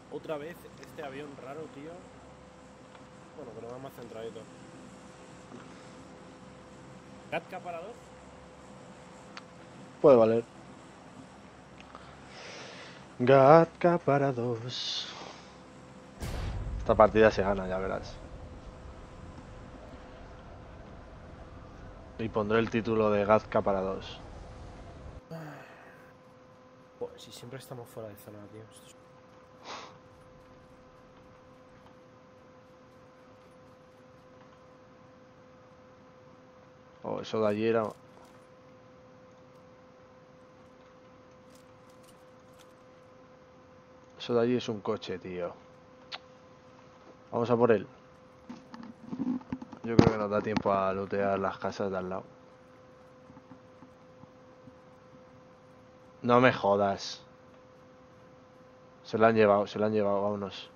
Otra vez este avión raro, tío. Bueno, pero va más centradito. Gatka para dos. Puede valer. Gatka para dos. Esta partida se gana, ya verás. Y pondré el título de Gatka para dos. Pues si siempre estamos fuera de zona, tío. Oh, eso de allí era... Eso de allí es un coche, tío. Vamos a por él. Yo creo que nos da tiempo a lootear las casas de al lado. No me jodas. Se lo han llevado, vámonos.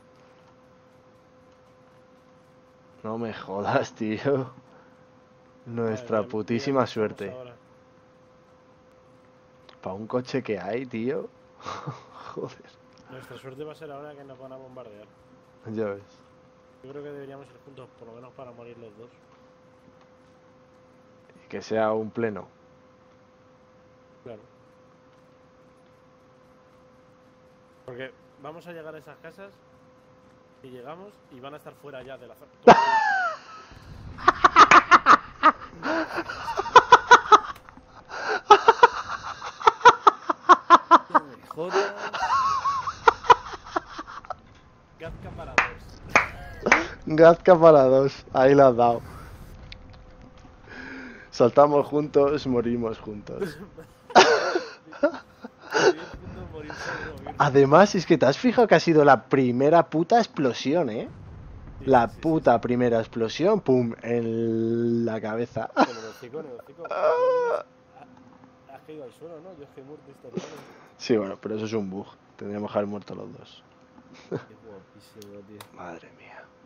No me jodas, tío. Madre Nuestra mía, mira dónde putísima estamos suerte. ahora. Para un coche que hay, tío. Joder. Nuestra suerte va a ser ahora que nos van a bombardear. Ya ves. Yo creo que deberíamos ir juntos, por lo menos para morir los dos. Y que sea un pleno. Claro. Porque vamos a llegar a esas casas y llegamos y van a estar fuera ya de la zona. No me jodas. Gatka para dos. Gatka para dos. Ahí la has dado. Saltamos juntos, morimos juntos. Vivir juntos, morir seguro. Además, es que te has fijado que ha sido la primera puta explosión, ¿eh? Sí, La sí, puta primera explosión, pum, en la cabeza. En el hocico, en el hocico. Pero tú al menos has caído al suelo, ¿no? Yo es que he muerto instantáneamente. Sí, bueno, pero eso es un bug. Tendríamos que haber muerto los dos. Qué guapísimo, tío. Madre mía.